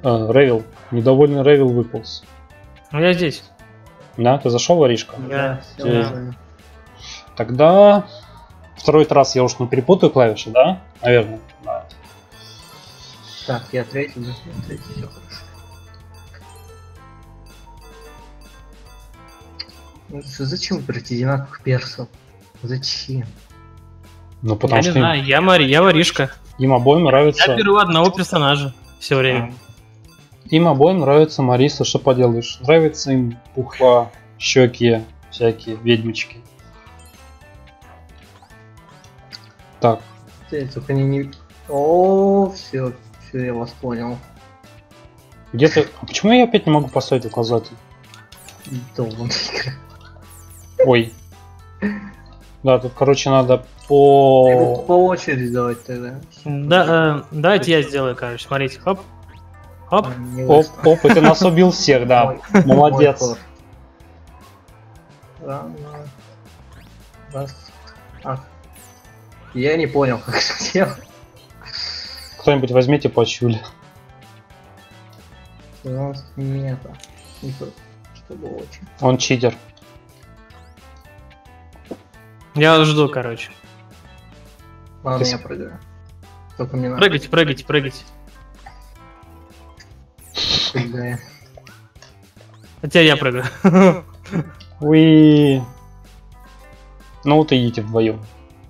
Ревел. Недовольный Ревел выполз. Ну я здесь. Да, ты зашел, воришка? Да. Да. Тогда второй раз я уж не перепутаю клавиши, да? Наверное. Да. Так, я третий, все хорошо. Ну, зачем выбрать одинаковых персов? Зачем? Ну Я потому не что знаю, я воришка. им обоим нравится. Я беру одного персонажа все время. Им обоим нравится Мариса, что поделаешь. Нравится им пухла, щеки, всякие ведьмочки. Так. Только не... О, все, я вас понял. Где ты? А почему я опять не могу поставить указатель? Долбаная игра. Ой. Да, тут, короче, надо по... По очереди давать тогда. Да, давайте я сделаю, короче. Смотрите, хоп. Хоп. Оп, оп, и ты нас убил всех, да. Молодец. Я не понял, как это делать. Кто-нибудь возьмите почули. Нет, чтобы очень. Он читер. Я жду, короче. Ладно, я прыгаю. Только мне надо. Прыгайте. Прыгаю. А теперь я прыгаю. Уи. Ну вот идите вдвоем.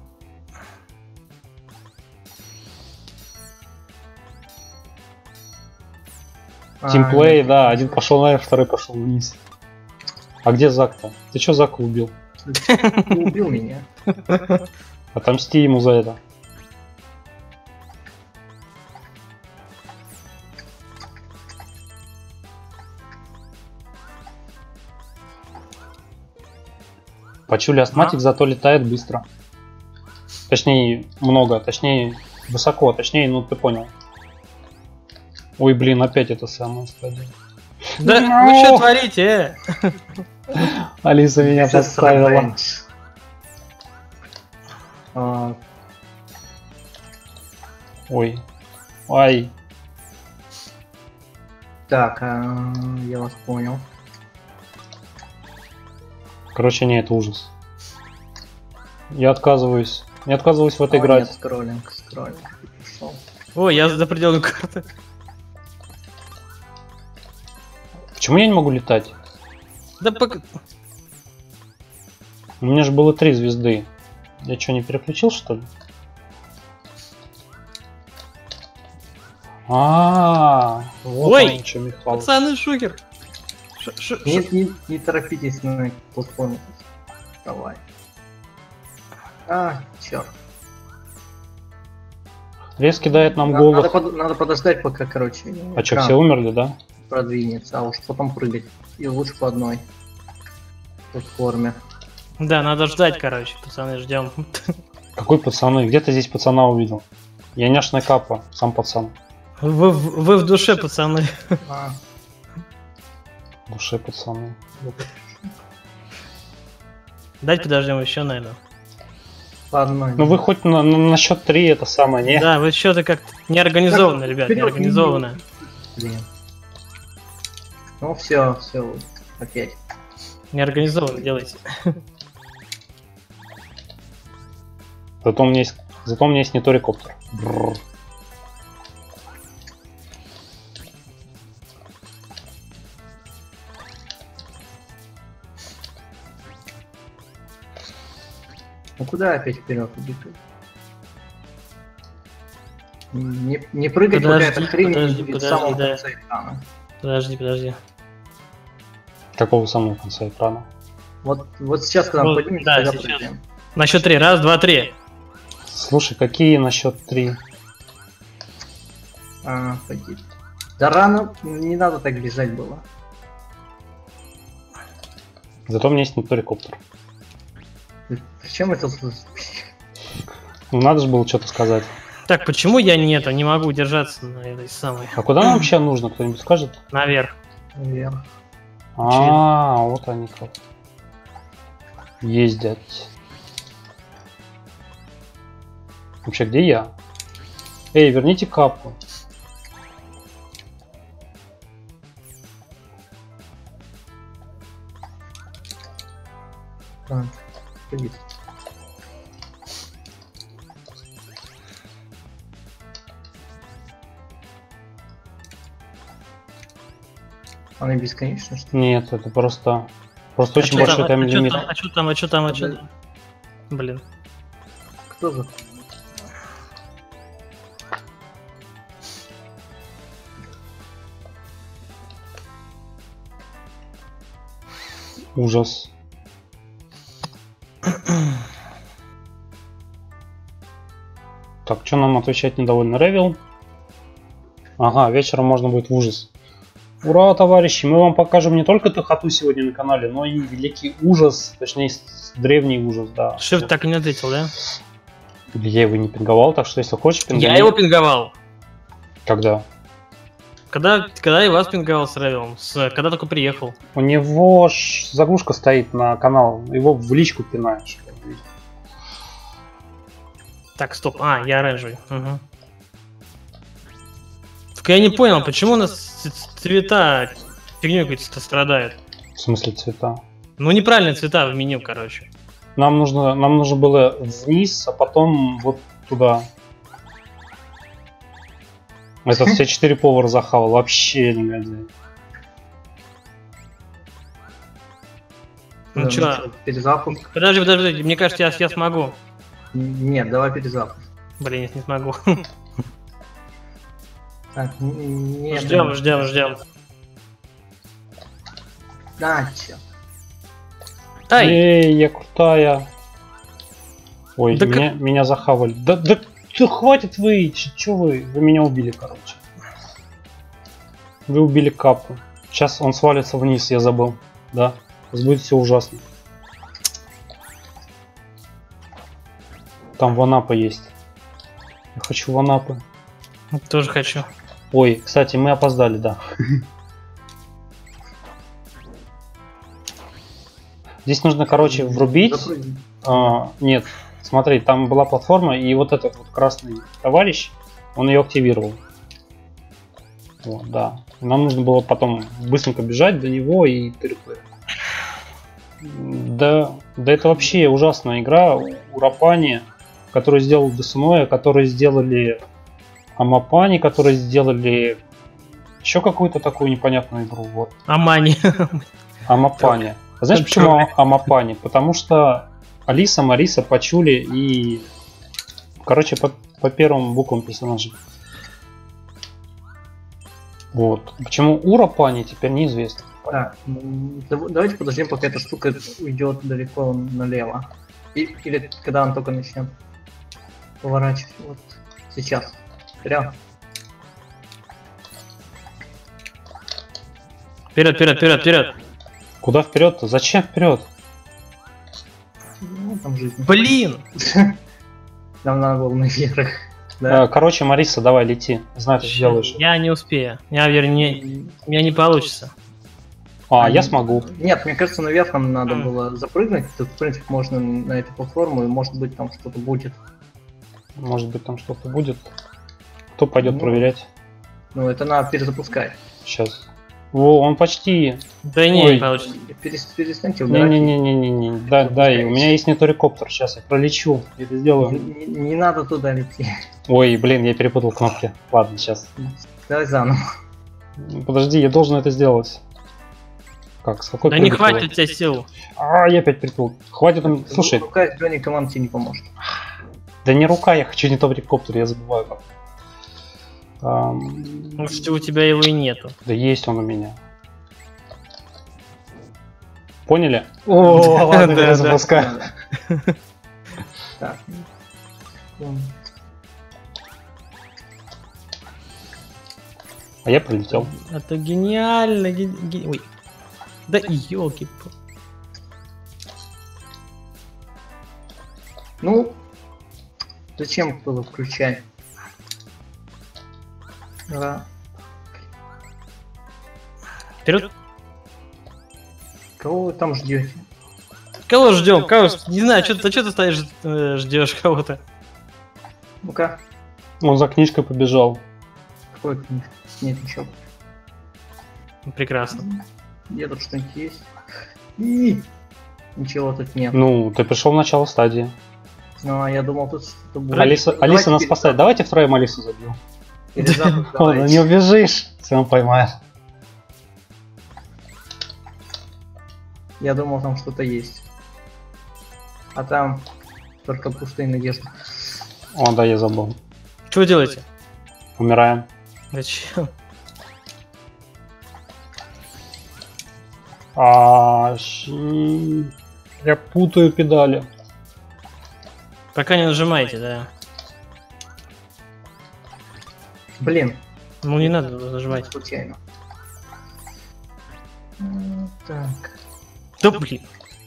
Тимплей, да, один пошел наверх, второй пошел вниз. А где Зак-то? Ты чё Зака убил? Ты убил меня. Отомсти ему за это. Почули астматик, зато летает быстро. Точнее, много, точнее, высоко, точнее, ну ты понял. Ой, блин, опять это самое стадия. Да, вы что творите, Алиса меня подставила. Ой. Ай. Так, я вас понял. Короче, не, это ужас. Я отказываюсь. Я отказываюсь в это играть. Нет, скроллинг пришел. Ой, я за пределами карты. Почему я не могу летать? Да пока... У меня же было 3 звезды. Я что, не переключил, что ли? Вот ой, он, что, Михалыч. пацаны, шухер. Не торопитесь на платформу. Давай. Черт. Рез кидает нам голых. Надо подождать, пока, короче. А что, все умерли, да? Продвинется, а уж потом прыгать. И лучше по одной платформе. Да, надо ждать, короче, пацаны, ждем. Какой пацаны? Где ты здесь пацана увидел? Я няшная капа, сам пацан. Вы в душе, пацаны. В душе пацаны. Дать подождем еще, наверное. По одной. Ну вы хоть на счет 3 это самое, не? Да, вы что-то как неорганизованно, ребят, неорганизованно. Блин. Ну все, опять. Неорганизованно делайте. Зато у меня есть не торикоптер. Бррр. Ну куда опять вперед убегать? Не прыгать, пока эта хрень не будет в самом конце экрана. Подожди. Какого самого конца экрана? Вот сейчас, когда мы поднимемся, да, тогда сейчас. прыгаем. На счет 3. Раз, два, три. Слушай, какие на счет 3? Пойди. Да рано, не надо так бежать было. Зато у меня есть не торикоптер. Зачем это? Ну надо же было что-то сказать. Так, почему я не могу удержаться на этой самой? А куда нам вообще нужно? Кто-нибудь скажет? Наверх. Наверх. Вот они как. Ездят. Вообще, где я? Эй, верните капу. Так, ходить. Она бесконечна, что ли? Нет, это просто очень большой тайм-лимит. А чё там? Блин. Кто за? Ужас. Так, что нам отвечать недовольно? Ревел? Ага, вечером можно будет в ужас. Ура, товарищи! Мы вам покажем не только тохоту сегодня на канале, но и великий ужас, точнее, древний ужас, да. Шифт так и не ответил, да? Я его не пинговал, так что если хочешь пинговать. Я его пинговал. Когда? Когда я вас пинговал с Ревелом, когда только приехал. У него заглушка стоит на канал, его в личку пинаешь. Так, стоп. А, я оранжевый. Угу. Так я не понял, почему у нас цвета фигней какой-то страдают. В смысле цвета? Ну, неправильные цвета в меню, короче. Нам нужно было вниз, а потом вот туда. Это все 4 повара захавал, вообще негодяй. Ну чё? Перезапуск? Подожди, мне кажется, я смогу. Нет, давай перезапуск. Блин, я не смогу. Так, нет. Ждем. Да, чё? Ай! Эй, я крутая. Ой, Да меня захавали. Да хватит вы, чё вы? Вы меня убили, короче. Вы убили Капу. Сейчас он свалится вниз, я забыл. Да, сейчас будет все ужасно. Там ванапа есть. Я хочу ванапы. Тоже хочу. Ой, кстати, мы опоздали, да. Здесь нужно, короче, врубить. Нет, смотри, там была платформа, и вот этот вот красный товарищ, он ее активировал. Вот, да. Нам нужно было потом быстренько бежать до него и ТРП. Да, это вообще ужасная игра. Урапани, которую сделал Десуноя, которые сделали Амапани, которые сделали еще какую-то такую непонятную игру. Вот. Амани. Амапани. Знаешь, почему Амапани? Потому что Алиса, Мариса, Пачули и... Короче, по первым буквам персонажей. Вот. Почему Урапани, теперь неизвестно. Так, давайте подождем, пока эта штука уйдет далеко налево. Или когда он только начнет поворачивать. Вот сейчас. Вперед. Вперед. Куда вперед-то? Зачем вперед? Ну, там жизнь. Блин! Нам надо было наверх. Да. Короче, Мариса, давай лети. Знаю, ты сделаешь. Я не успею. У меня не получится. Я смогу. Нет, мне кажется, наверх нам надо было запрыгнуть. Тут, в принципе, можно на эту платформу, и может быть там что-то будет. Может быть там что-то будет. Кто пойдет проверять? Ну, это надо перезапускать. Сейчас. О, он почти. Да не получится. Перестаньте убирать. Не. Да, и у меня есть неторикоптер. Сейчас я пролечу. Я это сделаю. Не надо туда лететь. Ой, блин, я перепутал кнопки. Ладно, сейчас. Давай заново. Подожди, я должен это сделать. Как, с какой Да не прыгать хватит его? у тебя сил. Я опять притул. Хватит он. Слушай. Рука из брони команд тебе не поможет. Да не рука, я хочу неторикоптер, я забываю как. Может, у тебя его и нету. Да есть он у меня. Поняли? О, ладно, я запускаю. Так. А я прилетел. Это гениально. Ой. Да ёлки. Ну, зачем было включать? Да. Вперед. Кого вы там ждете? Кого ждем? Кого? Не знаю, что ты стоишь, ждешь кого-то. Ну-ка. Он за книжкой побежал. Какой книжка? Нет, ничего. Прекрасно. Где тут что-нибудь есть? И Ничего тут нет. Ну, ты пришел в начало стадии. Ну, а я думал, тут что-то будет. Алиса Давайте нас перед спасает. Давайте втроем Алису забьем. Или запад Ладно, давайте. не убежишь, если он поймает. Я думал, там что-то есть. А там только пустые надежды. О, да, я забыл. Что вы делаете? Умираем. Зачем? Я путаю педали. Пока не нажимайте, да. Блин, Ну не надо нажимать. случайно. Так. Да блин.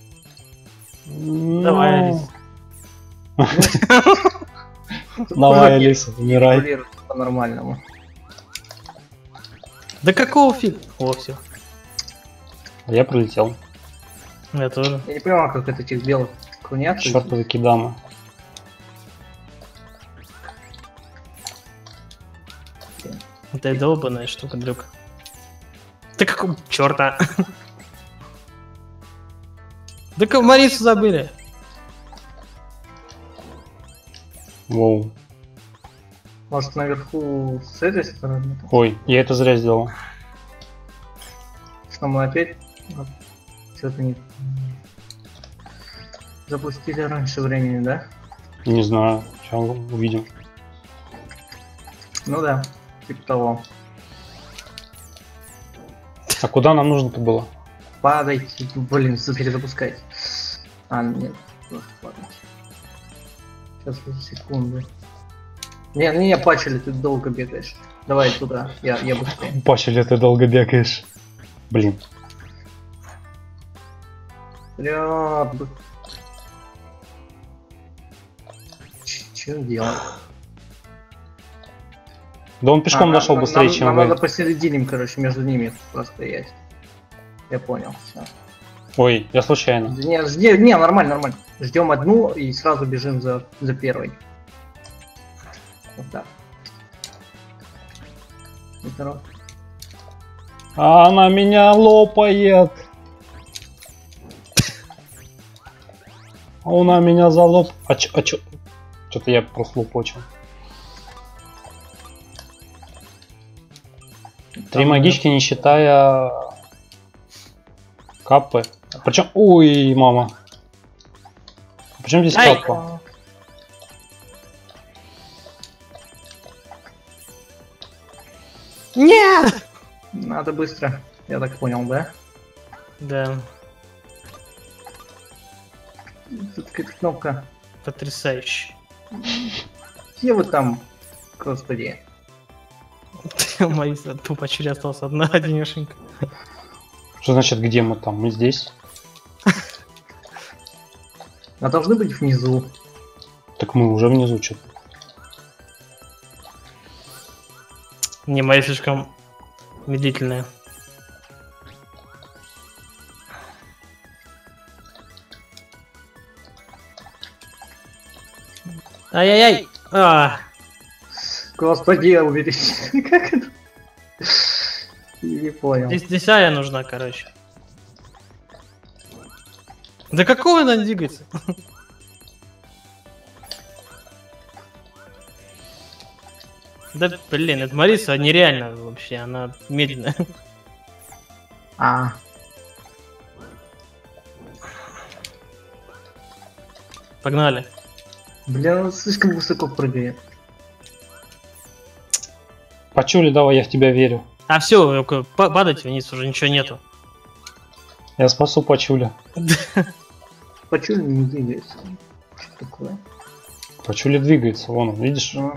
Давай, Алиса. Давай, Алиса, умирай. Регулируй по-нормальному. Да какого фиг? О, все. Я пролетел. Я тоже. Я не понимаю, как это этих белых клонят. Чёртовы кидамы. Это и долбаная штука, дрюк. Да какого черта? Да как Марису забыли? Воу. Может, наверху с этой стороны? Ой, я это зря сделал. Что мы опять что-то не запустили раньше времени, да? Не знаю. Сейчас увидим. Ну да, типа того. А куда нам нужно-то было? Падайте, блин, перезапускайте. А, нет, просто падайте. Сейчас, секунду. Не, пачели, ты долго бегаешь. Давай туда, я быстрее. Пачели, ты долго бегаешь. Блин. Вперед. Че делать? Да он пешком дошел быстрее, чем нам вы. надо посередине, короче, между ними простоять. Я понял, все. Ой, я случайно. Не, нормально. Ждем одну и сразу бежим за первой. Вот так. И второй. А она меня лопает. Она меня залоп. Что-то я просто лопочил. 3 магички, не считая капы. Причем, ой, мама. Причем здесь Ай! капа? Нет! Надо быстро. Я так понял, да? Да, Тут какая-то кнопка. потрясающе. Где вы там, господи? Мариса, тупо чуть осталась одна денеженька. Что значит, где мы там? Мы здесь. А должны быть внизу. Так мы уже внизу что-то. Не, моя слишком медлительная. Ай-яй-яй! Господи, уберись. Как это? Не понял. Здесь Ая нужна, короче. Да какого она двигается? Да блин, это Мариса нереально вообще, она медленная. А, Погнали. блин, он слишком высоко прыгает. Пачули, давай, я в тебя верю. А все, падайте вниз, уже ничего нету. Я спасу Пачуля. Почему не двигается? Что такое? Пачули двигается, вон, он, видишь? Ну,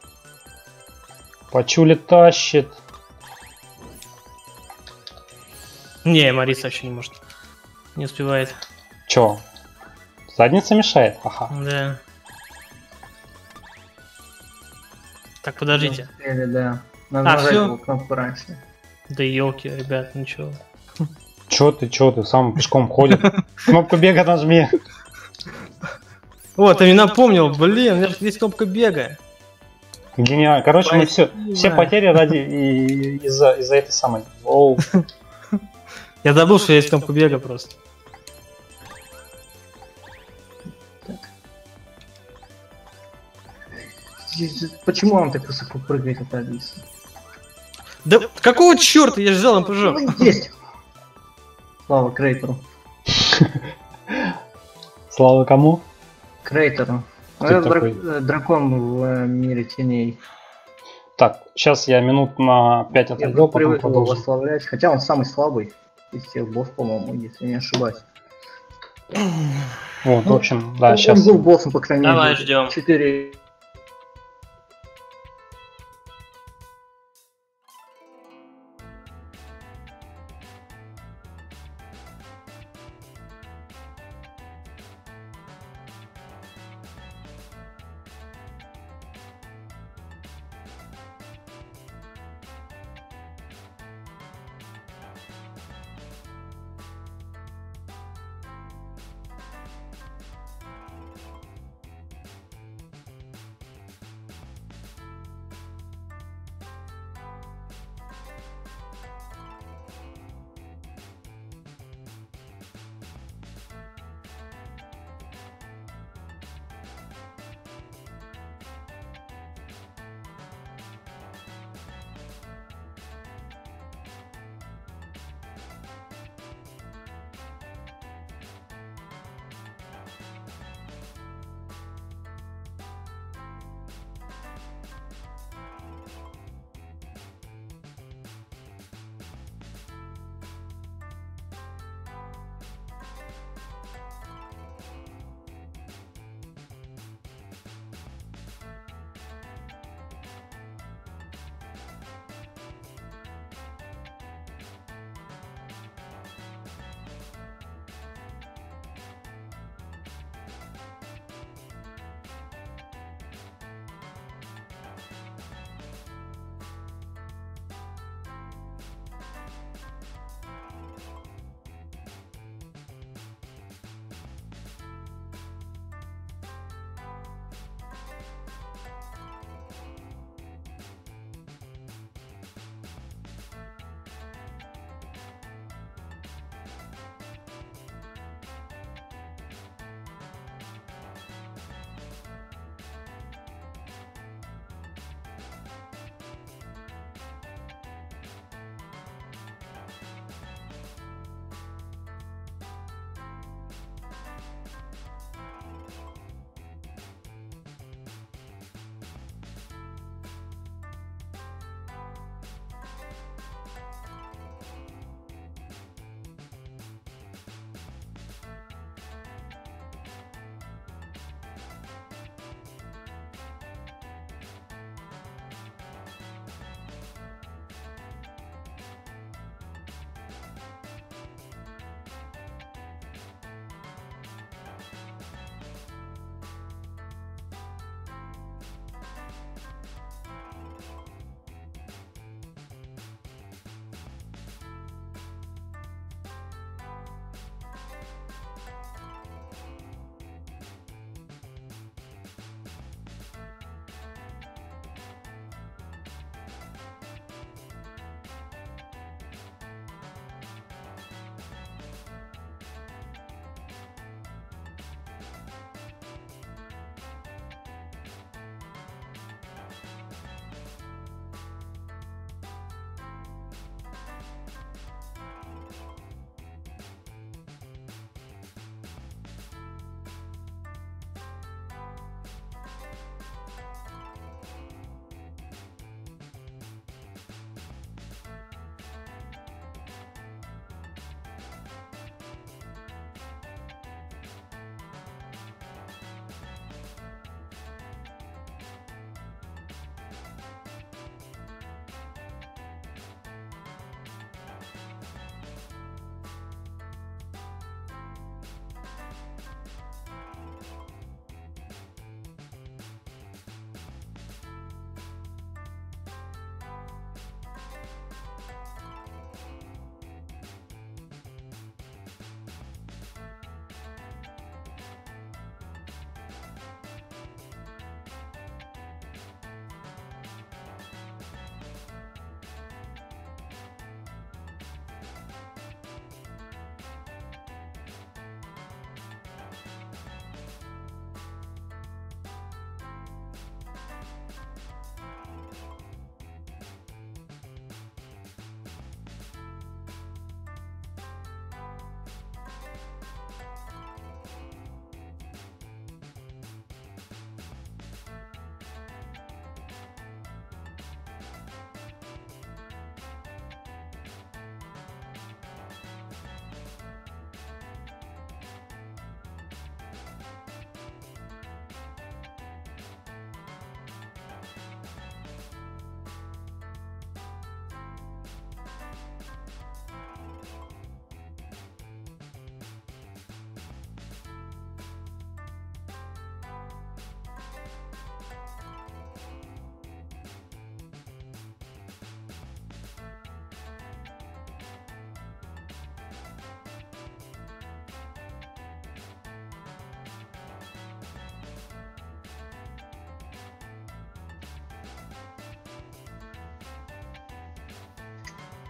Пачули тащит. Не, Мариса вообще не может. Не успевает. Чё? Задница мешает? Ага. Да. Так, подождите. или да. Надо А, нажать всё? его кнопку раньше. Да елки, ребят, ну чё. Чё ты, сам пешком ходит? Кнопку бега нажми. Вот, ты мне напомнил, блин, у меня же есть кнопка бега. Гениально. Короче, мы все Спасибо. потери ради из-за этой самой. Оу. Я забыл, что есть кнопка бега просто. Почему он так высоко прыгает, эта Алиса? Да какого черта я ждал МПЖ? Ну, есть. Слава Крейтору. Слава кому? Крейтору. Кто это Это такой? дракон в мире теней. Так, сейчас я минут на 5 Я отойду, потом привык его продолжим. восславлять. Хотя он самый слабый из всех босс, по-моему, если не ошибаюсь. Вот, в Ну, общем, да, он сейчас. был боссом, по крайней Давай, мере. ждем. 4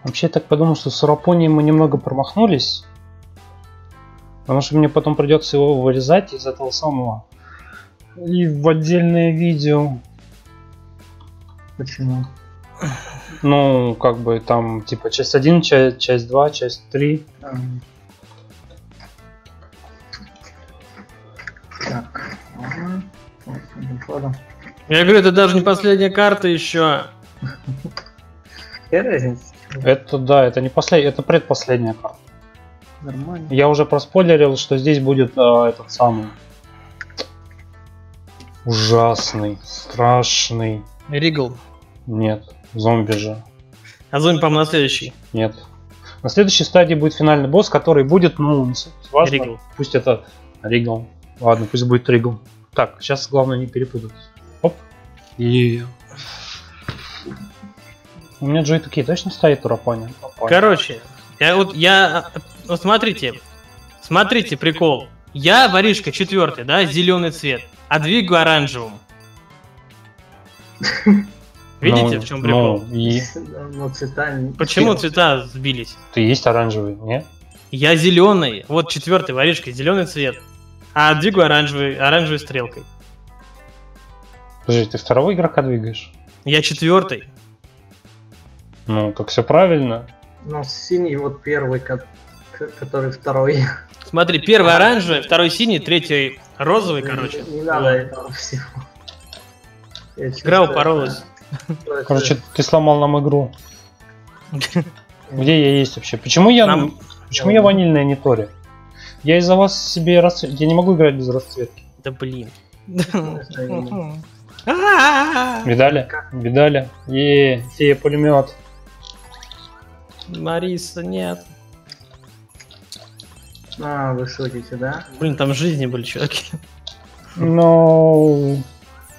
Вообще, я так подумал, что с Урапонией мы немного промахнулись. Потому что мне потом придется его вырезать из этого самого. И в отдельное видео. Почему? Ну, как бы там, типа, часть 1, часть 2, часть 3. Так. Ладно. Я говорю, это даже не последняя карта еще. Какая разница? Это, да, это не последняя, это предпоследняя карта. Нормально. Я уже проспойлерил, что здесь будет этот самый ужасный, страшный. Ригл. Нет, зомби же. А зомби, по-моему, на следующий. Нет. На следующей стадии будет финальный босс, который будет, ну, не суть важно. Ригл. Пусть это Ригл. Ладно, пусть будет Ригл. Так, сейчас главное не перепутать. Оп. И... У меня Джой такие точно стоит Урапония? Короче, вот смотрите, прикол. Я воришка 4, да, зеленый цвет, а двигаю оранжевым. Видите, Ну, в чем прикол? Ну, и Ну, цвета... Почему цвета сбились? ты есть оранжевый, не? Я зеленый, вот 4 воришка, зеленый цвет, а двигаю оранжевой стрелкой. Подожди, ты второго игрока двигаешь? Я 4. Ну, как все правильно. Ну, синий вот первый, который второй. Смотри, первый оранжевый, второй синий, третий розовый, короче. Не надо этого всего. Игра упоролась. Короче, ты сломал нам игру. Где я есть вообще? Почему я ванильная не Тори? Я из-за вас себе я не могу играть без расцветки. Да блин. Видали? Видали? Фея пулемет. Мариса, нет. А, вы шутите, да? Блин, там жизни были, чуваки. Ну...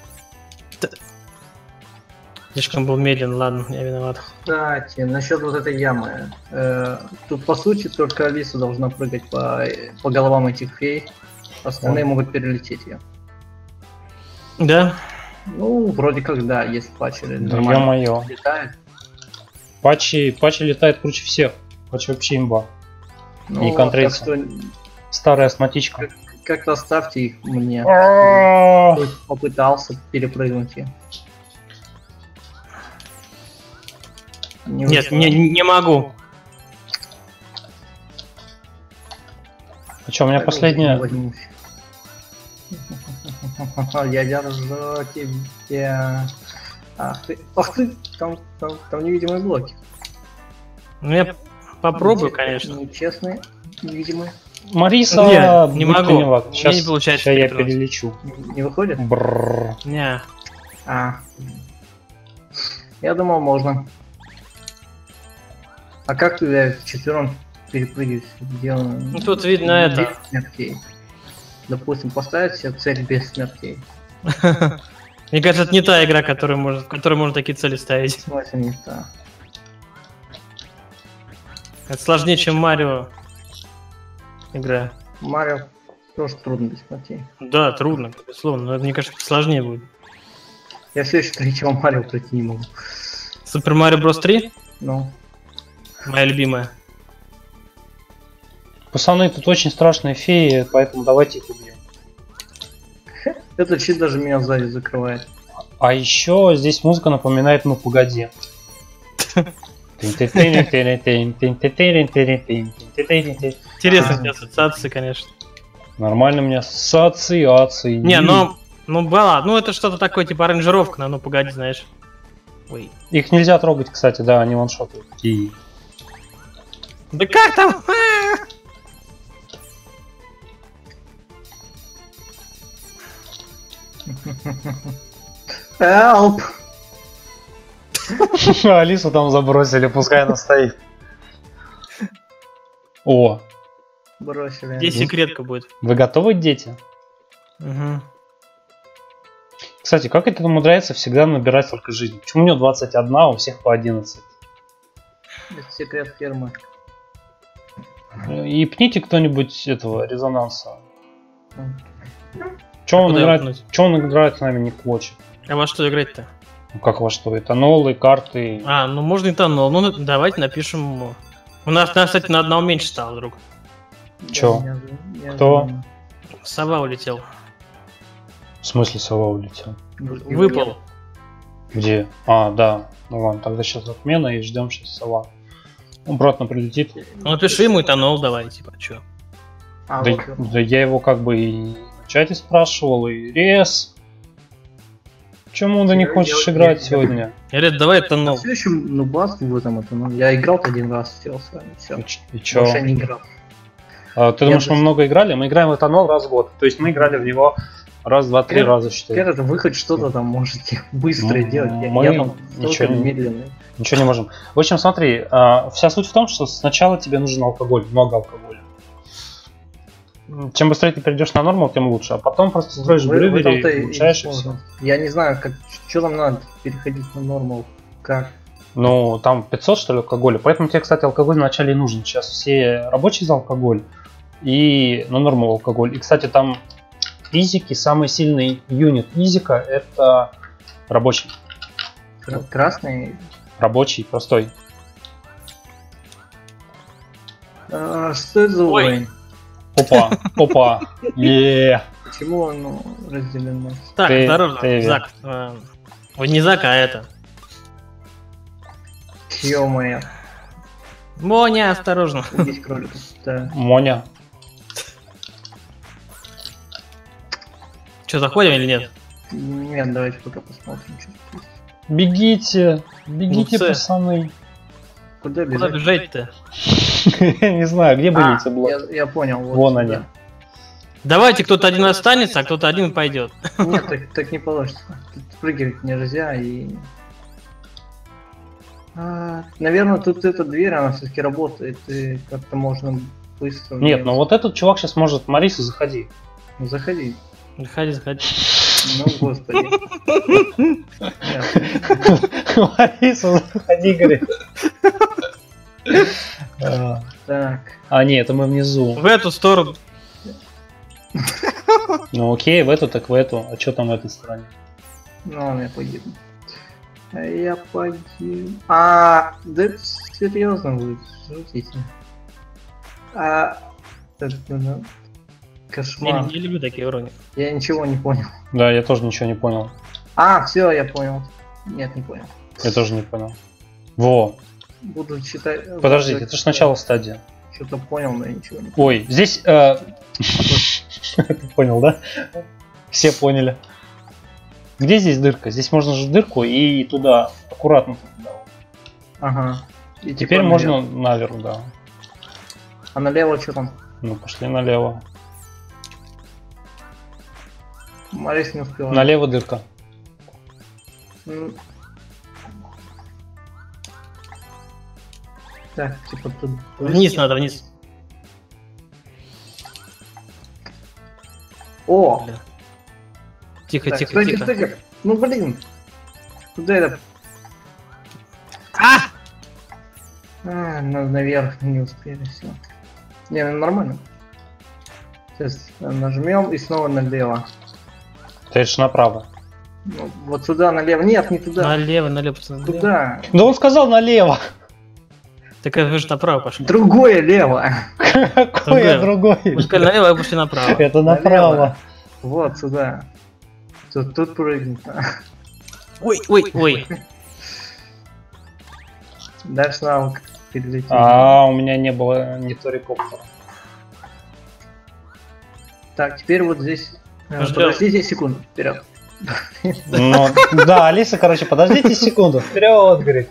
Слишком был медлен, ладно, я виноват. Кстати, насчет вот этой ямы. Тут по сути только Алиса должна прыгать по головам этих фей. Остальные могут перелететь ее. Да? Ну, вроде как да, есть патчи. Да ё-моё. Летает. Патчи летает круче всех. Патчи вообще имба. Ну, И контрейса. так что Старая астматичка. как-то оставьте их мне. А. Кто попытался перепрыгнуть ее. Нет, не могу. А что, у меня последняя... Я держу тебя. Ах ты, там невидимые блоки. Ну я попробую, конечно. Нечестные, невидимые. Мариса, Нет, не могу. Сейчас, Мне не получается я перепрыгнуть. перелечу. Не выходит? Бррр. Не. Я думал, можно. А как ты вчетвером перепрыгиваешь? Где он? Ну тут видно это. Без смертей. Допустим, поставить себе цель без смертей. Мне кажется, это не та игра, в которой можно такие цели ставить. В смысле не та? Это сложнее, чем Марио игра. Марио тоже трудно без смертей. Да, трудно, безусловно, но это, мне кажется, сложнее будет. Я все еще третьего Марио пройти не могу. Супер Марио Брос 3? Ну. Моя любимая. Пацаны, тут очень страшные феи, поэтому давайте их убьем. Этот щит даже меня сзади закрывает. А еще здесь музыка напоминает «Ну погоди». Интересные ассоциации, конечно. Нормально у меня ассоциации. Не, ну была. Ну это что-то такое, типа аранжировка, ну погоди, знаешь. Ой. Их нельзя трогать, кстати, да, они ваншоты. Да как там? Help! Алису там забросили, пускай она стоит. О, Бросили. Здесь секретка будет. вы готовы, дети? Угу. Кстати, как это умудряется всегда набирать только жизнь? Почему у него 21, а у всех по 11? Это секрет фермы. И пните кто-нибудь этого резонанса. Че он, Куда играет, пнуть? чё он играет с нами не хочет? А во что играть-то? Ну, как во что? Этанолы, карты. А, ну можно этанол. Ну давайте напишем ему. У нас, кстати, на одного меньше стало, друг. Чё? Я Кто? знаю. Сова улетел. В смысле сова улетел? Выпал. Где? А, да. Ну ладно, тогда сейчас отмена и ждем сейчас сова. Обратно прилетит. Ну напиши ему этанол давай, типа, чё. А, Да, вот. да я его как бы и в чате спрашивал, и рез. Почему ты не хочешь играть сегодня? Говорят, давай этанол. Все еще нубас в этом это. Ну, я играл один раз, все с вами, все. И чё? Больше не играл. Ты думаешь, мы даже- много играли? Мы играем в этанол раз в год. То есть мы играли в него раз, два, три раза, считай. Когда вы хоть что-то там можете быстро делать. Мы Я там ничего только не- медленный. Ничего не можем. В общем, смотри, вся суть в том, что сначала тебе нужен алкоголь, много алкоголя. Чем быстрее ты перейдешь на нормал, тем лучше. А потом просто строишь В брювери, этом-то и улучшаешь и все. сложно. Я не знаю, что там надо переходить на нормал. Как? Ну, там 500, что ли, алкоголя. Поэтому тебе, кстати, алкоголь вначале и нужен. Сейчас все рабочие за алкоголь и на нормал алкоголь. И, кстати, там изики, самый сильный юнит изика это рабочий. Красный. Рабочий, простой. Что это за Ой. уровень? Опа, опа, Почему он разделено? Так, Ты- осторожно, ты- Зак. Ой, не Зак, а это. Ё-моё, Моня, осторожно. убить кроликов. Да. Моня. Что, заходим или нет? Нет, давайте пока посмотрим, что тут есть. Бегите, бегите, Глупцы. пацаны. Куда Куда бежать? бежать-то? Я не знаю, где А, были блок. я понял. Вот Вон сюда. они. Давайте кто-то один останется, а кто-то один пойдет. Нет, так не получится. Тут спрыгивать нельзя и... наверное, тут эта дверь, она все-таки работает, и как-то можно быстро... Нет, ну вот этот чувак сейчас может... Мариса, заходи. Ну, заходи. Заходи, заходи. Ну, господи. Нет. Мариса, заходи, говорит. Так. А, нет, это мы внизу. В эту сторону. Ну окей, в эту, так в эту. А что там в этой стороне? Ну, я погибну. А я погибну. Да серьезно будет, шутите. Это, ну, Я кошмар. не люблю такие уровни. Я ничего не понял. Да, я тоже ничего не понял. Все, я понял. Нет, не понял. Я тоже не понял. Во, Буду читать. подождите, это же начало стадии. Что-то понял, но я ничего не понял. Ой, здесь... Ты понял, да? Все поняли. Где здесь дырка? Здесь можно же дырку и туда, аккуратно туда. Ага. И Теперь типа можно налево. наверх, да. А налево что там? Ну, пошли налево. Марис не успела. Налево дырка. М. Так, типа тут... Вниз надо, вниз. О! Бля. Тихо, Так, тихо, стойте, тихо. стойте. Ну блин. Куда это? А! Надо наверх, не успели, все. Не, ну нормально. Сейчас нажмем и снова налево. Ты же направо. Ну, вот сюда налево. Нет, не туда. Налево, налево, пацаны. налево. Туда. Да он сказал налево. Так вы же направо пошли. Другое лево. Какое другое? Вы сказали налево, а вы пошли направо. Это направо. Налево. Вот сюда. Тут прыгнуть. Ой, ой, ой. Дальше нам перелететь. А, у меня не было ни торикоптера. Так, теперь вот здесь. Ждём. Подождите секунду. Вперед. Ну, да, Алиса, короче, подождите секунду. Вперед, говорит.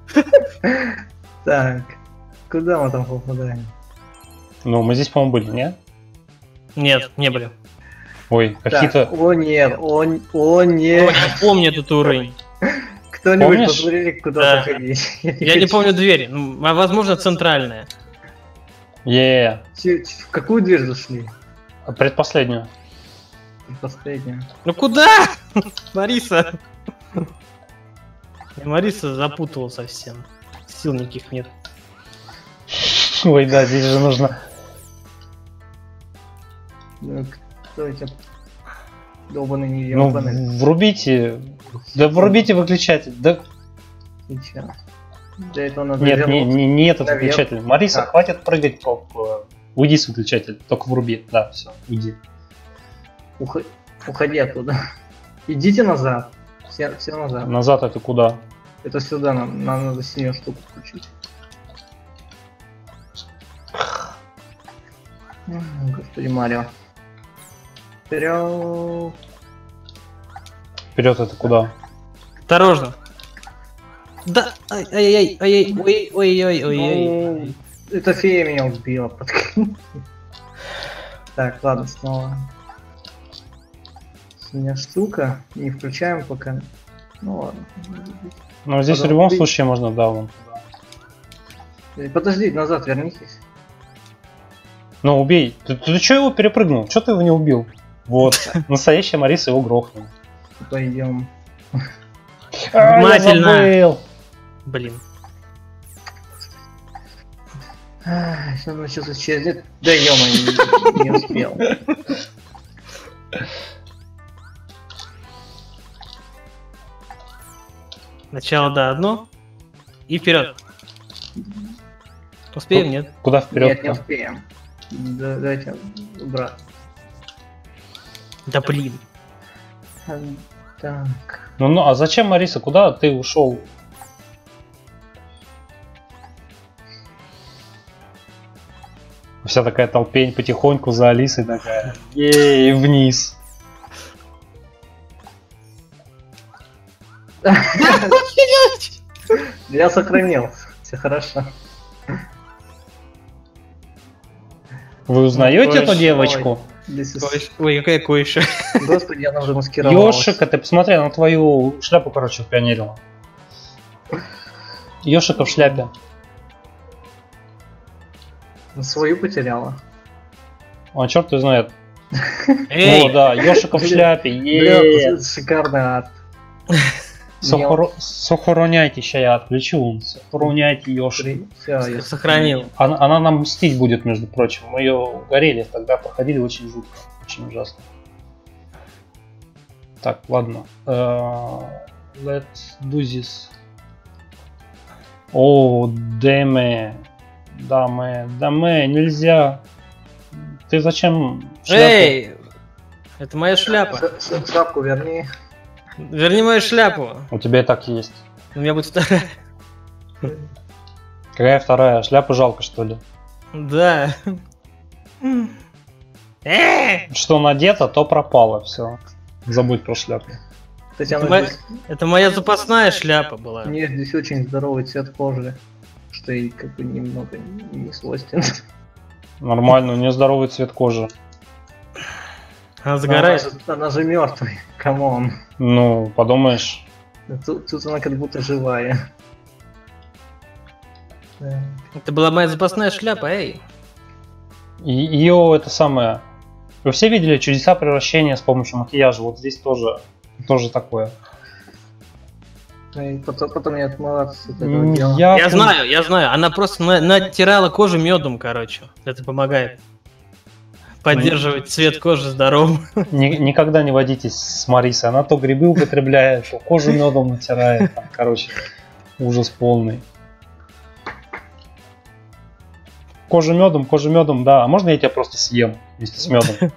Так. Куда мы там попадаем? Ну, мы здесь, по-моему, были, нет? Нет, не были. Ой, Так, какие-то... о нет, о Ой, нет. не помню этот уровень. Кто-нибудь Помнишь? посмотрели, куда Да. заходить? Я не помню дверь. Ну, а возможно, центральная. Е, В какую дверь зашли? предпоследнюю. Последняя. Ну куда? Мариса. Мариса запутала совсем. Сил никаких нет. Ой, да, здесь же нужно... Ну, кто эти... Долбаный не Ну, панель. врубите. Да врубите выключатель. Да Сейчас. Для этого надо нет, вернуться. не этот Наверх. выключатель. Мариса, Так. хватит прыгать уйди с выключателя, только вруби. Да, все, уйди. Уходи оттуда. Идите назад. Все назад. Назад это куда? Это сюда, нам надо синюю штуку включить. Господи, Марио. Вперед. Вперед это куда? Осторожно. Да, ай-яй-яй, ай-яй, ой-ой-ой-ой-ой. Это фея меня убила. Так, ладно, снова. Синяя штука. Не включаем пока. Ну ладно. Ну здесь Потом в любом убить. случае можно, да, вон туда. Подожди, назад вернитесь. Ну убей. Ты что его перепрыгнул? Что ты его не убил? Вот. Настоящая Мариса его грохнула. Пойдем. Я Внимательно. забыл. Блин. Сейчас оно что-то исчезнет. Да ё-моё, не успел. Сначала да, одно. И вперед. Успеем, нет? Куда вперед? Нет, не успеем. Давайте убрать. Да блин. Так. Ну, а зачем, Мариса, куда ты ушел? Вся такая толпень потихоньку за Алисой такая. Ей, вниз. Я сохранил. Все хорошо. Вы узнаете Ой, эту ой. девочку? This is- Ой, какая кое-что. Господи, она уже маскировалась. Ёшика, ты посмотри, она твою шляпу, короче, пионерила. Ёшика в шляпе. Свою потеряла. А черт ее знает. Эй, О, да, Ёшика в шляпе. Блин, шикарный арт. Сохраняйте, ща я отключу. Сохраняйте Ёшик. Все, я сохранил. Она нам мстить будет, между прочим. Мы ее угорели, тогда проходили очень жутко, очень ужасно. Так, ладно. Let's do this. О, даме. Даме, нельзя. Ты зачем шляпу? Эй! Это моя шляпа. Шапку верни. Верни мою шляпу. У тебя и так есть. У меня будет вторая. Какая вторая? Шляпу жалко, что ли? Да. Что надето, то пропало, все. Забудь про шляпу. Татьяна, Это здесь, Это моя запасная шляпа была. у нее здесь очень здоровый цвет кожи, что ей как бы немного не свойственно. Нормально, у нее здоровый цвет кожи. Она загорает. Она же мертвая, камон. Ну, подумаешь. Тут она как будто живая. Да. Это была моя запасная шляпа, эй. Ее это самое. Вы все видели чудеса превращения с помощью макияжа? Вот здесь тоже такое. И потом я отмываться с этого дела. Я знаю. Она просто натирала кожу медом, короче. Это помогает. Поддерживать цвет кожи здоровым. Никогда не водитесь с Марисой. Она то грибы употребляет, то кожу медом натирает. Там, короче, ужас полный. Кожа медом, да. А можно я тебя просто съем вместе с медом?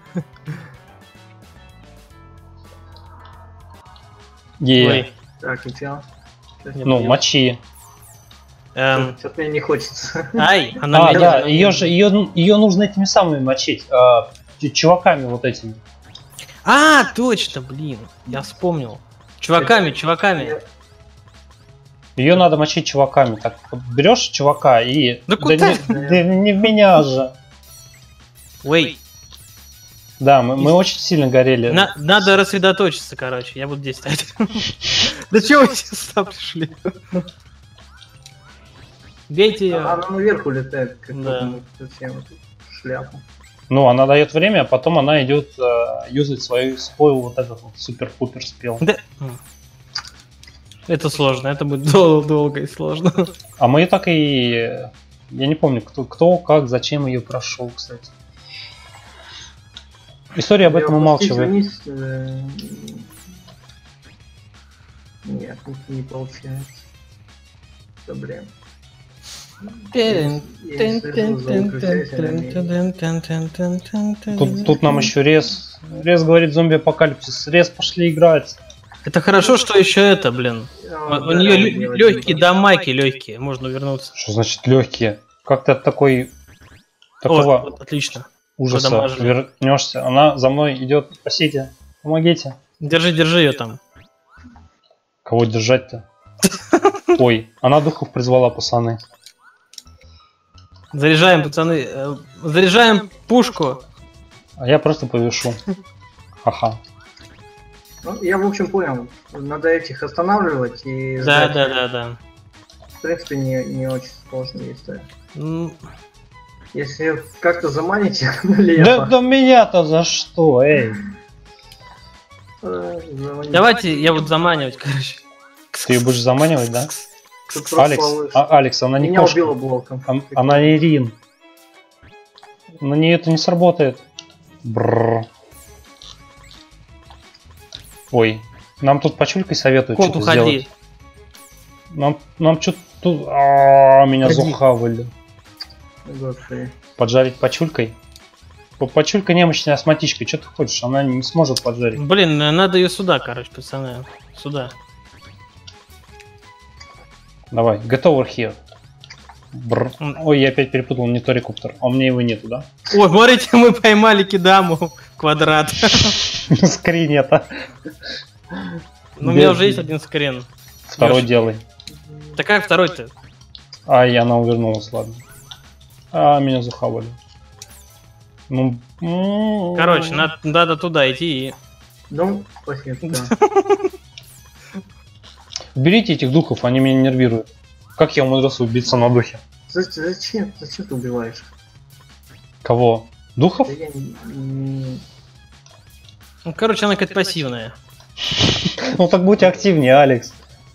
Ой, Так, и чё? Ну, мочи. Что-то мне не хочется. Ай, она А, меня да, не- ее нужно этими самыми мочить. Чуваками вот этими. А, точно, блин. Я вспомнил. Чуваками. Ее надо мочить чуваками. Так, берешь чувака и... Да куда? Да не в меня же. Ой, Да, мы очень сильно горели. надо рассредоточиться, короче. Я буду здесь стоять. Да чего вы все сюда пришли? Бейте ее. Она наверху летает, как Да. мы совсем эту шляпу. Ну, она дает время, а потом она идет юзать свой вот этот вот супер-пупер спел. Да. Это сложно, это будет долго и сложно. А мы так и... Я не помню, кто, как, зачем ее прошел, кстати. История об этом Опустить умалчивает. вниз, нет, не получается. Да блин. Тут нам еще Рез. Рез говорит зомби-апокалипсис. Рез, пошли играть. Это хорошо, что еще это, блин. У нее легкие дамаки легкие, можно вернуться. Что значит легкие? Как ты от такого Вот, отлично. ужаса продамажили. вернешься? Она за мной идет. Спасите, помогите. Держи ее там. Кого держать-то? Ой, она духов призвала, пацаны. Заряжаем, пацаны. Заряжаем пушку. А я просто повешу. Ха-ха. Ну, я в общем понял. Надо этих останавливать и Да. в принципе не очень сложно, если. Ну, Если как-то заманить их налево. Да меня-то за что, эй? Заманить. давайте я буду заманивать, короче. Ты ее будешь заманивать, да? Тут просто Алекс, повыше. Алекс, она не Меня кошка. убило блоком. Она не Рин. На нее это не сработает. Бррр. Ой, нам тут пачулькой советуют Кот, что-то уходи. сделать. Нам что-то тут... Меня Уходи. захавали. Господи. Поджарить пачулькой? Пачулька немощная астматичка. Что ты хочешь? Она не сможет поджарить. Блин, надо ее сюда, короче, пацаны. Сюда. Давай, get over here. Бррр. Ой, я опять перепутал, не то рекуптор. А у меня его нету, да? Ой, смотрите, мы поймали кидаму. Квадрат. Скрин это. Ну, у меня уже есть один скрин. Второй Лёш. делай. Так как второй-то? Ай, она увернулась, ладно. Меня захавали. Ну... Короче, надо туда идти и... Ну, спасибо. Да. Берите этих духов, они меня нервируют. Как я умудрился убиться на духе? Зачем ты убиваешь? Кого? Духов? Да я не- Ну, короче, она какая-то пассивная. Ну так будьте активнее, Алекс.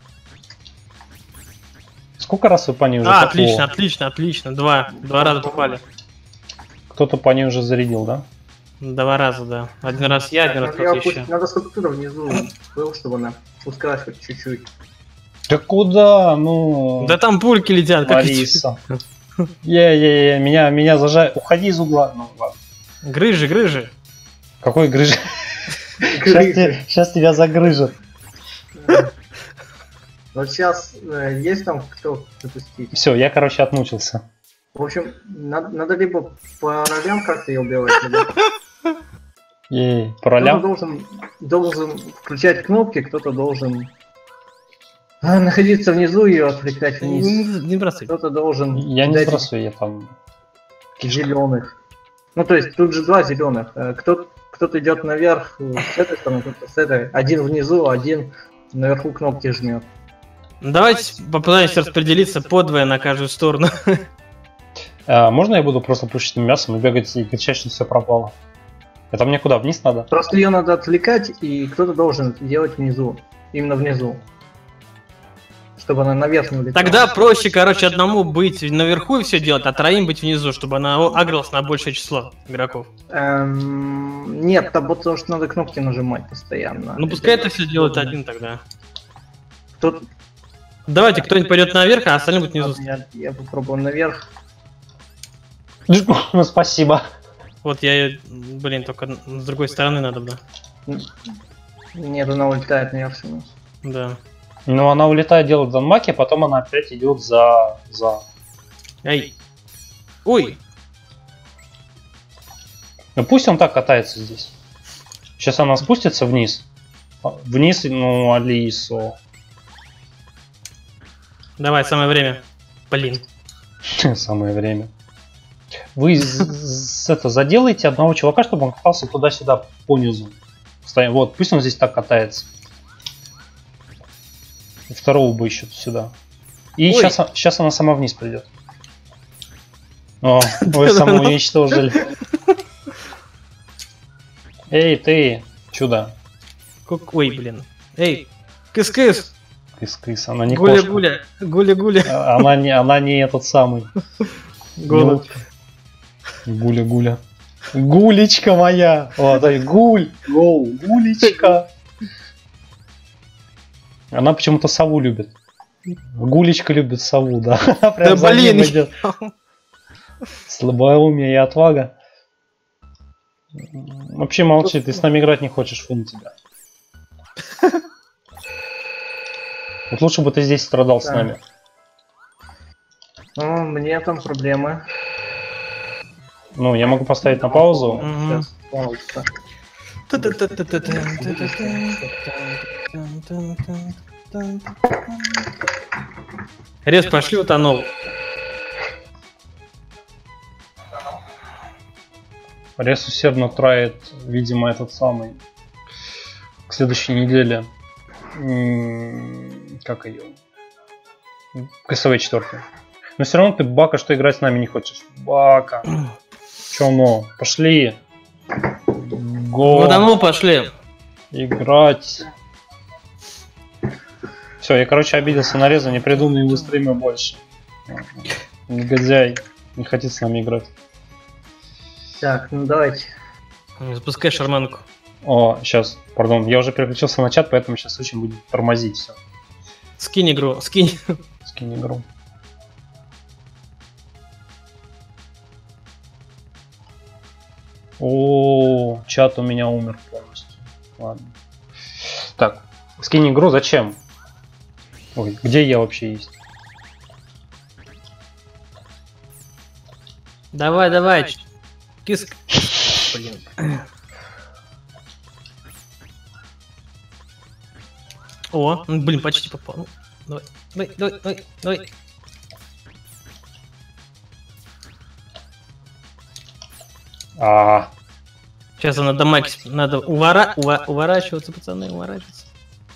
Сколько раз вы по ней уже такого? Отлично. Два раза попали. Кто-то по ней уже зарядил, да? 2 раза, да. Один раз я, один раз Надо кто-то еще. Надо структуру внизу был, чтобы она спускалась хоть чуть-чуть. Да куда? Ну... Да там пульки летят, как эти. Алиса. Меня зажать. Уходи из угла. Ну ладно. Грыжи. Какой грыж? Сейчас тебя загрыжат. Вот сейчас есть там кто запустить. Все, я, короче, отмучился. В общем, надо либо по ролям как-то ее убивать, либо По кто-то ролям. должен включать кнопки, кто-то должен находиться внизу и ее отвлекать вниз. Не бросай. Кто-то должен Я не кидать сбрасываю, я там... зеленых. Ну то есть тут же 2 зеленых. Кто-то идет наверх с этой стороны, кто-то с этой. Один внизу, один наверху кнопки жмет. Давайте попытаемся распределиться подвое на каждую сторону. Можно я буду просто пушечным мясом и бегать и кричать, что все пропало? Это мне куда? Вниз надо? Просто ее надо отвлекать, и кто-то должен делать внизу. Именно внизу. Чтобы она наверх не улетала. Тогда проще, короче, одному быть наверху и все делать, а 3 быть внизу, чтобы она агрилась на большее число игроков. Нет, потому что надо кнопки нажимать постоянно. Ну пускай это все делает один тогда. Тут... Давайте кто-нибудь пойдет наверх, а остальные будут внизу. Я попробую наверх. Ну, спасибо. Вот я ее, блин, только с другой стороны надо бы. Нет, она улетает наверх у нас. Да. Ну, она улетает, делает данмаки, а потом она опять идет за... Эй. Ой. Ну, пусть он так катается здесь. Сейчас она спустится вниз. Вниз, ну, Алисо. Давай, самое время. Блин. Самое время. Вы заделаете одного чувака, чтобы он катался туда-сюда по низу. Вот, пусть он здесь так катается. И второго бы еще сюда. И сейчас она сама вниз придет. О, вы саму уничтожили. Эй, ты, чудо. Ой, блин. Эй, кыс-кыс. Кыс-кыс, она не кошка. Гуля-гуля. Гуля-гуля. Она не этот самый. Голубь. Гуля-гуля. Гулечка моя. О, дай, гулечка. Она почему-то сову любит. Гулечка любит сову, да. Прям за ним идет. Слабоумие и отвага. Вообще молчи, ты с нами играть не хочешь, фу на тебя. Вот лучше бы ты здесь страдал с нами. Ну, мне там проблемы. Ну, я могу поставить на паузу. Сейчас, пауза. Рез, пошли утонул. Рез усердно трает, видимо, этот самый. К следующей неделе. Как ее? КСВ 4. Но все равно ты, Бака, что играть с нами не хочешь. Бака. Чё, ну? Пошли. Го. Ну, пошли. Играть. Все, я, короче, обиделся на Реза, не приду на его стримы больше. Негодяй. Не хотит с нами играть. Так, ну давайте. Запускай шарманку. О, сейчас, пардон, я уже переключился на чат, поэтому сейчас очень будет тормозить все. Скинь игру, скинь. Скинь игру. О, чат у меня умер полностью. Ладно. Так, скинь игру, зачем? Ой, где я вообще есть? Давай, давай. Кис. Блин. О, блин, почти попал. Ну, давай, давай, давай, давай. Сейчас надо макс, надо уворачиваться, пацаны, уворачиваться.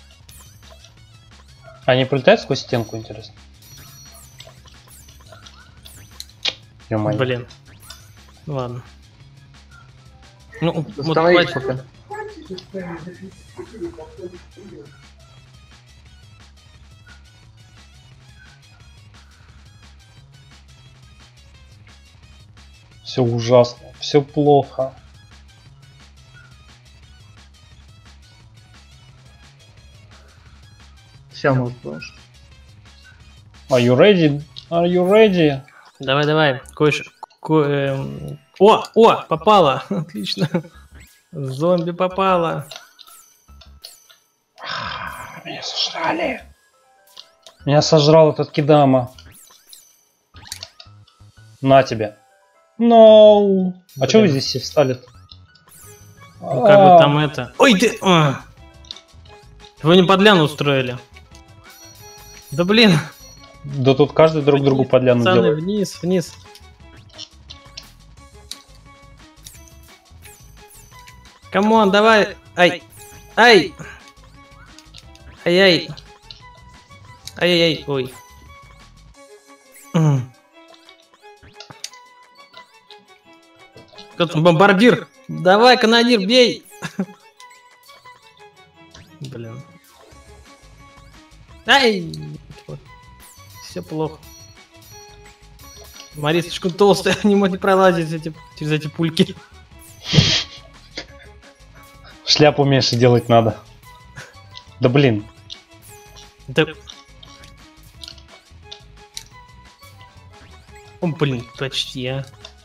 Они прилетают сквозь стенку, интересно? Ё-моё. Блин. Ну ладно. Ну, вот Остановись хватит. пока. Все ужасно, все плохо. Все, ну будешь. Are you ready? Are you ready? Давай, давай. О, попало. Отлично. Зомби попало. Меня сожрали. Меня сожрал этот Кидама. На тебе. No. А что вы здесь все встали-то? Ну как бы там это. Ой, ты. Вы не подляну устроили. Да блин. Да тут каждый друг другу подляну Пацаны, делает. вниз, вниз. Камон, давай. Ай. Ай. Ай-яй. Ай-яй-яй. Ой. Кто там, бомбардир? Давай, канонир, бей. Блин. Ай. Все плохо. Мария слишком толстая, не может пролазить через эти пульки. Шляпу меньше делать надо. Да блин. Да. О, блин, почти, а.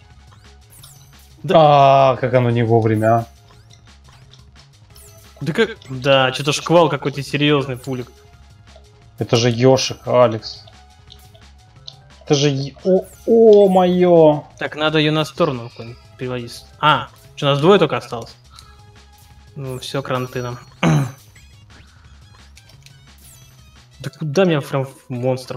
Да. Как оно не вовремя, а. Да как? Да, что-то шквал какой-то серьезный пулик. Это же Ёшик, Алекс. Это же... О, моё. Так, надо ее на сторону переводить. А, что, у нас двое только осталось? Ну, все, кранты нам. Да куда мне прям монстров?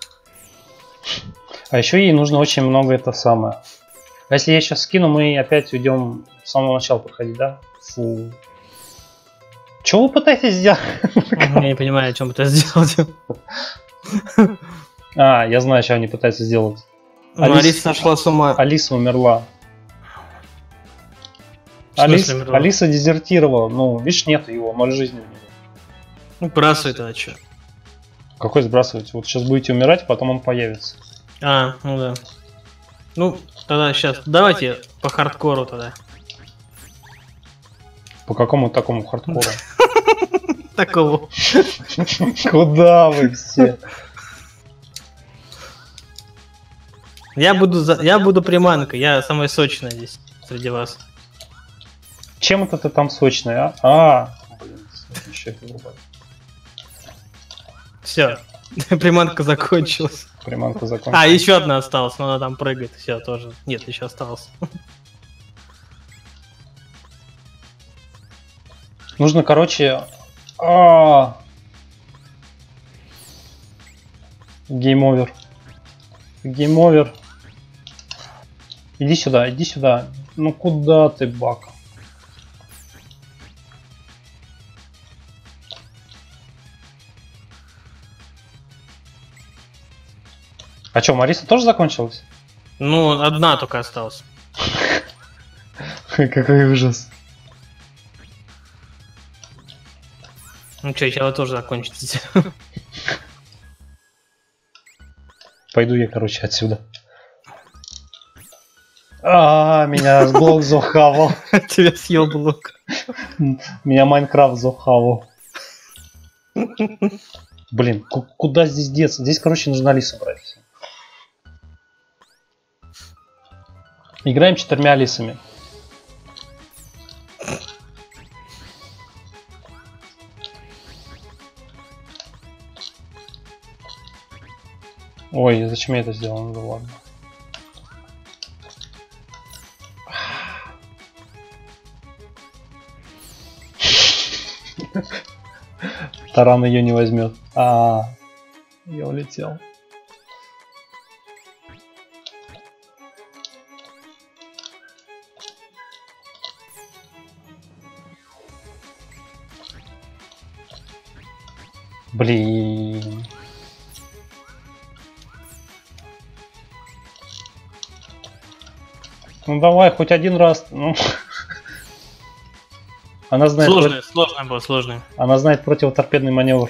А еще ей нужно очень много это самое. А если я сейчас скину, мы опять уйдем с самого начала проходить, да? Фу. Чего вы пытаетесь сделать? Я не понимаю, о чем это сделать. А, я знаю, что они пытаются сделать. Алиса сошла с ума. Алиса умерла. В смысле умерла? Алиса дезертировала. Ну, видишь, нету его, 0 жизни у него. Ну, бросай это, а что? Какой сбрасывать? Вот сейчас будете умирать, а потом он появится. А, ну да. Ну, тогда сейчас. Давайте по хардкору тогда. По какому такому хардкору? Такого. Куда вы все? Я буду приманкой, я самая сочная здесь среди вас. Чем это ты там сочная, а? Блин, еще это врубать. Все, приманка закончилась. Приманка закончилась. А, еще одна осталась, но она там прыгает. Все, тоже. Нет, еще осталось. Нужно, короче... Гейм-овер. Гейм-овер. Иди сюда, иди сюда. Ну куда ты, Бака? А что, Мариса тоже закончилась? Ну, одна только осталась. Какой ужас. Ну что, сейчас вы тоже закончите. Пойду я, короче, отсюда. Меня блок захавал. Тебя съел блок. Меня Майнкрафт захавал. Блин, куда здесь деться? Здесь, короче, нужно Алису брать. Играем 4 Алисами. Ой, зачем я это сделал? Ну ладно. Таран ее не возьмет. Я улетел. Блин. Ну давай, хоть один раз. Ну. Она знает. Сложно было, сложно. Она знает противоторпедный маневр.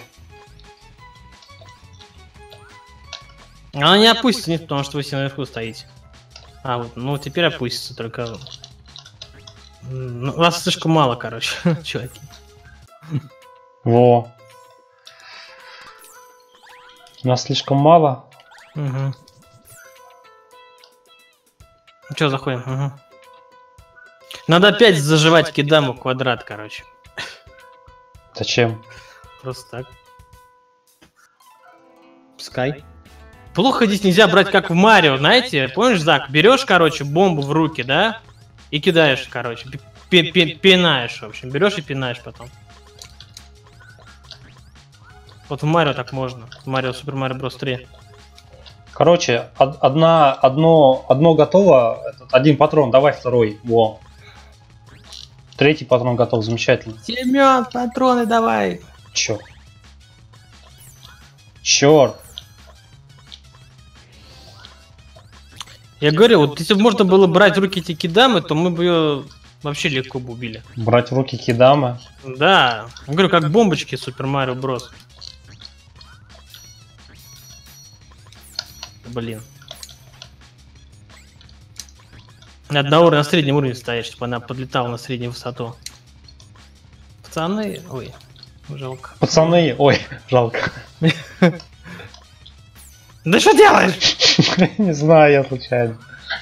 Она не опустится, нет, потому что вы все наверху стоите. А, вот, ну теперь опустится, только... Ну, вас слишком мало, короче, чуваки. Во. Нас слишком мало. Угу. Ну что, заходим? Угу. Надо опять заживать кидаму квадрат, короче. Зачем? Просто так. Пускай. Плохо здесь нельзя брать, как в Марио, знаете? Помнишь, Зак? Берешь, короче, бомбу в руки, да? И кидаешь, короче. Пинаешь, в общем. Берешь и пинаешь потом. Вот в Марио так можно. В Марио Супер Марио Брос 3. Короче, одно готово. Один патрон, давай второй. Во. Третий патрон готов, замечательно. Семен, патроны давай. Черт. Черт. Я говорю, вот если бы можно было брать в руки эти кидамы, то мы бы ее вообще легко бы убили. Брать в руки кидамы. Да. Я говорю, как бомбочки Супер Марио Брос. Блин. Надо на среднем уровне стоять, чтобы она подлетала на среднюю высоту. Пацаны... Ой, жалко. Пацаны, ой, жалко. Да что делаешь? Не знаю, я случайно.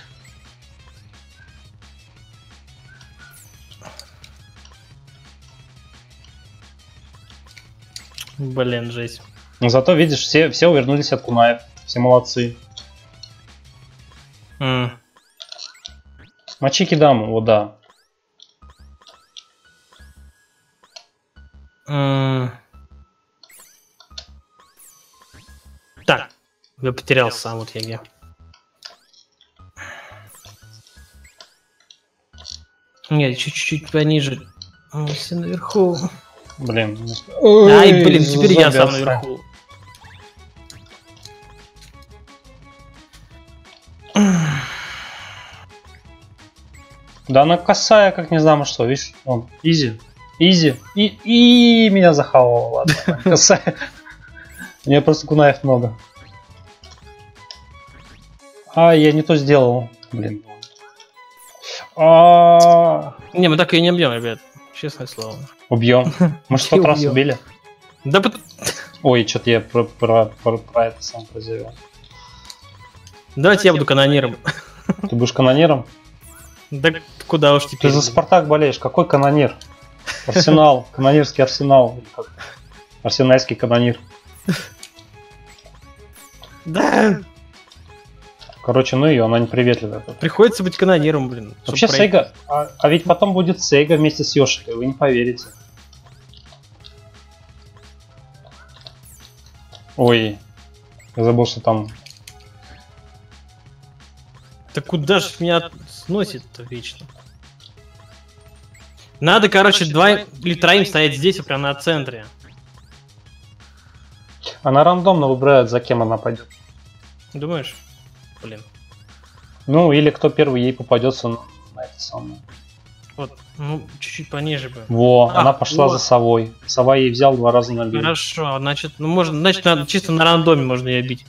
Блин, жесть. Но зато, видишь, все увернулись от кунаев. Все молодцы. Мочи кидаму, вот да. Так, я потерялся сам, вот я где. Нет, чуть-чуть пониже. Все наверху. Блин. Ай, блин, теперь я сам наверху. Да она косая, как не знаю что, видишь? Он, изи. Изи. И меня захавала, ладно. Косая. У нее просто кунаев много. А, я не то сделал. Блин. А, Не, мы так и не бьем, ребят. Честное слово. убьем. Мы же 100 раз Убьем. убили. Да Ой, что-то я про это сам прозевал. давайте я буду канониром. Ты будешь канониром? Да куда уж Ты теперь. за Спартак болеешь. Какой канонир? Арсенал. Канонирский Арсенал. Или как? Арсенальский канонир. Да, Короче, ну ее, она неприветливая. приходится быть канониром, блин. чтоб Вообще пройти. Сейга... А ведь потом будет Сейга вместе с Йошикой, вы не поверите. Ой, я забыл, что там... Да куда ж меня сносит-то вечно? Надо, короче, 2 или 3 стоять здесь, вот прям на центре. Она рандомно выбирает, за кем она пойдет. Думаешь? Блин. Ну, или кто первый ей попадется на это самое. Вот, ну, чуть-чуть пониже бы. Во, А, она пошла вот. за совой. Сова ей взял 2 раза на бей. Хорошо, значит, ну можно, значит, чисто на рандоме можно ее бить.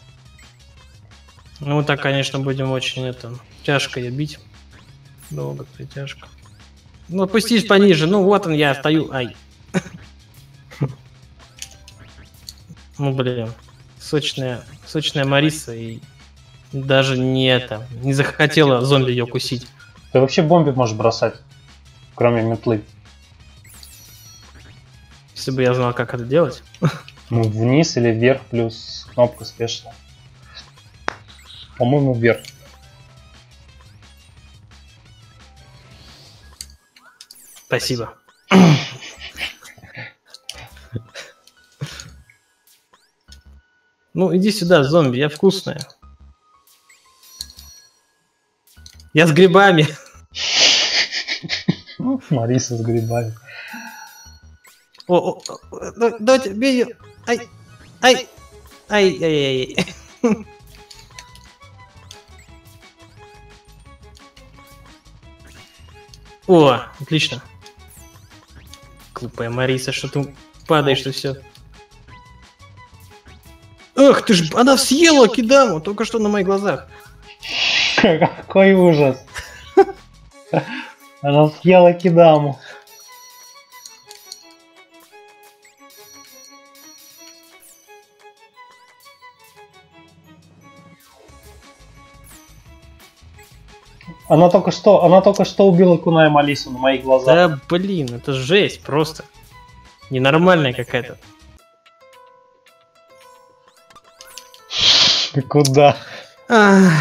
Ну, мы так, конечно, будем очень это тяжко ее бить. Долго, тяжко. Ну, опустись пониже. Ну, вот он, я стою. Ай. Ну, блин. Сочная Мариса и даже не захотела зомби ее кусить. Ты вообще бомби можешь бросать, кроме метлы. Если бы я знал, как это делать. Ну, вниз или вверх плюс кнопка спешно. По-моему, вверх. Спасибо. Ну, иди сюда, зомби, я вкусная. Я с грибами. Мариса с грибами. Давайте, бей ее. Ай, ай, ай, ай, ай. О, отлично. Глупая Мариса, что ты падаешь, и все. Эх, ты ж, она съела кидаму, только что на моих глазах. Какой ужас. Она съела кидаму. Она только что убила Куна и Малису на моих глазах. Да блин, это жесть просто. Ненормальная какая-то. Ты куда? Ах,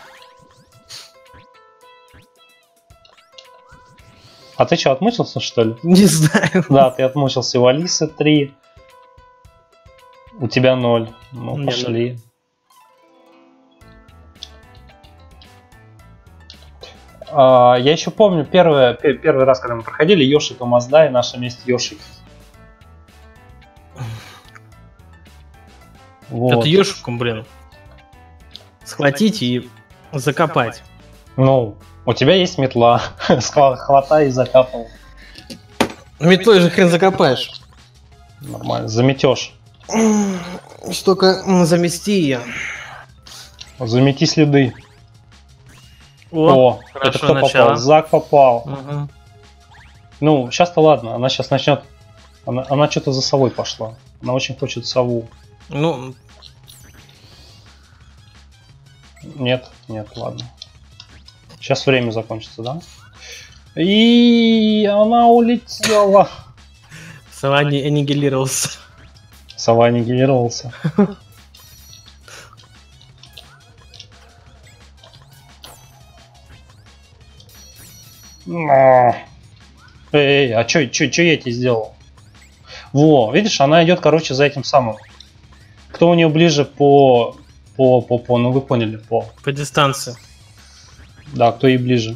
А ты что, отмучился, что ли? не знаю. Да, ты отмучился. У Алисы 3. У тебя 0. Ну, У меня пошли. Я еще помню первый раз, когда мы проходили Йошика Мазда и наша месть Йошики. Вот. Это ёшиком, блин. Схватить и закопать. Ну, у тебя есть метла. Хватай и закапал. Метлой же хрен закопаешь. Нормально. Заметешь. Только замести ее. Замети следы. О, это хорошо кто начало. попал? Зак попал. Угу. Ну, сейчас-то ладно. Она сейчас начнет. Она что-то за совой пошла. Она очень хочет сову. Ну, Нет, ладно. Сейчас время закончится, да? И она улетела. сова не аннигилировался. Сова аннигилировался. Эй, а чё я тебе сделал? Во, видишь, она идет, короче, за этим самым. Кто у нее ближе по, ну вы поняли, по. По дистанции. Да, кто ей ближе.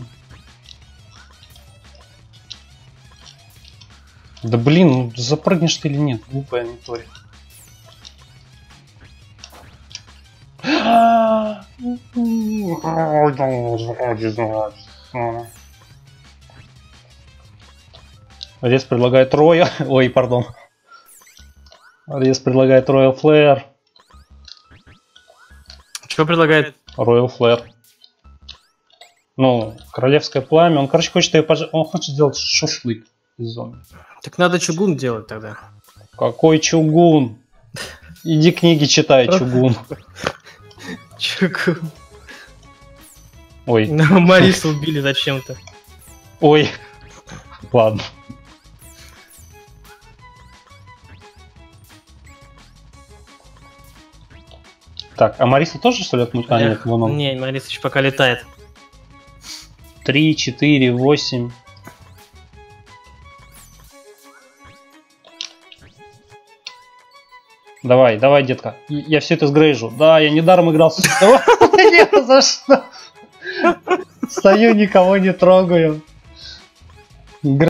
Да блин, ну запрыгнешь ты или нет, глупая Митори. Рез предлагает Роя. Ой, пардон. Рез предлагает Royal Flare. Что предлагает Royal Flare. Ну, королевское пламя. Он, короче, хочет ее он хочет сделать шашлык из зомби. Так надо чугун делать тогда. Какой чугун? Иди книги читай, чугун. Чугун. Ой. Мариса убили зачем-то. Ой. Ладно. Так, а Мариса тоже, что ли, отмутила? А, нет, вон он. Не, Мариса еще пока летает. 3, 4, 8. Давай, давай, детка. Я все это сгрейжу. Да, я недаром играл с... За что? Стою, никого не трогаю.